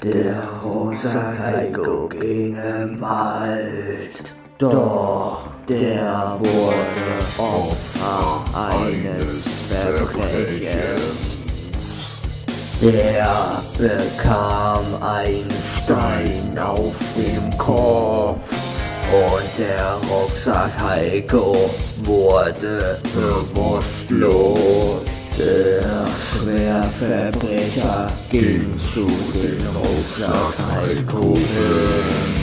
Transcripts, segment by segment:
Der Rucksack Heiko ging im Wald, doch der wurde Opfer eines Verbrechens. Der bekam einen Stein auf dem Kopf und der Rucksack Heiko wurde bewusstlos. Der Schwerverbrecher ging zu dem Rucksack Heiko hin.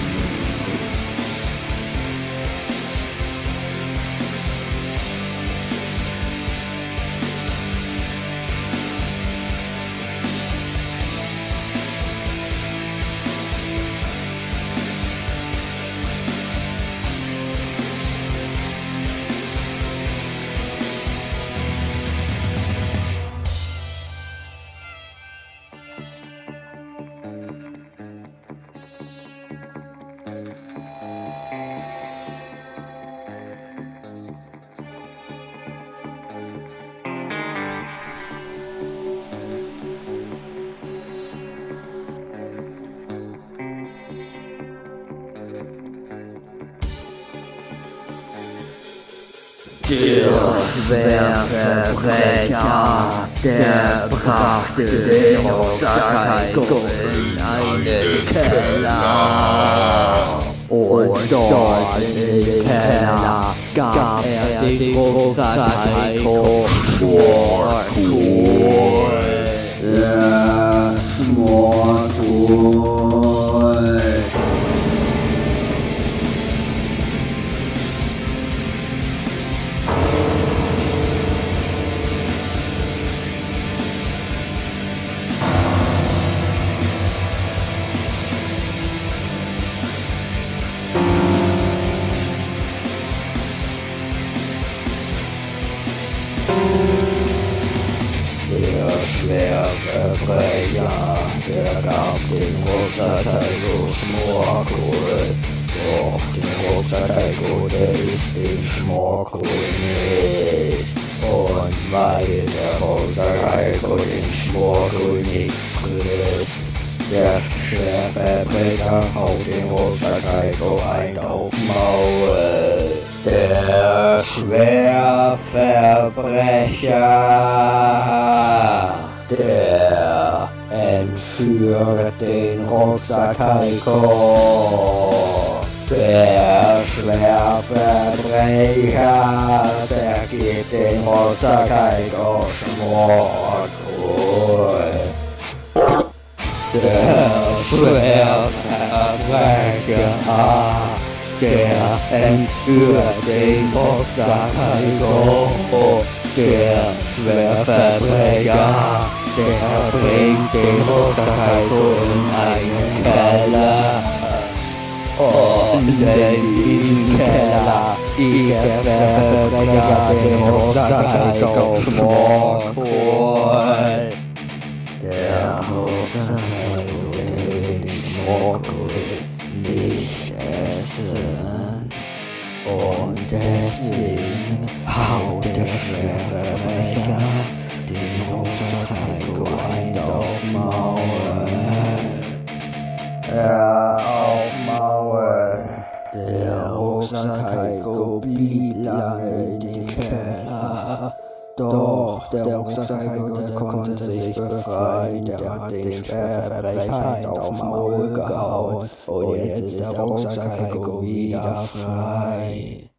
Der Schwerverbrecher, der brachte den Rucksack Heiko in einen Keller. Und dort in den Keller gab er den Rucksack Heiko Schmorkohl. Der Schmorkohl. Der Schwerverbrecher, der gab den Rucksack Heiko Schmorkohl. Doch den Rucksack Heiko, der isst den Schmorkohl nicht. Und weil der Rucksack Heiko den Schmorkohl nicht frisst, der Schwerverbrecher haut den Rucksack Heiko ein auf Maul. Der Schwerverbrecher, der entführt den Rucksack Heiko. Der Schwerverbrecher, der gibt den Rucksack Heiko Schmorkohl. Der Schwerverbrecher, der entführt den Rucksack Heiko. Der Schwerverbrecher, der bringt den Rucksack Heiko in einen Keller. Und in diesem Keller isst der Schwerverbrecher den Rucksack Heiko Schmorkohl. Der Rucksack Heiko will den Schmorkohl nicht essen. Und deswegen haut der Schwerverbrecher den Rucksack Heiko ein auf Maul. Auf Maul. Der Rucksack Heiko blieb lange in den Keller. Doch der Rucksack Heiko, der konnte sich befreien, der hat den Schwerverbrecher auf Maul gehauen und jetzt ist der Rucksack Heiko wieder frei.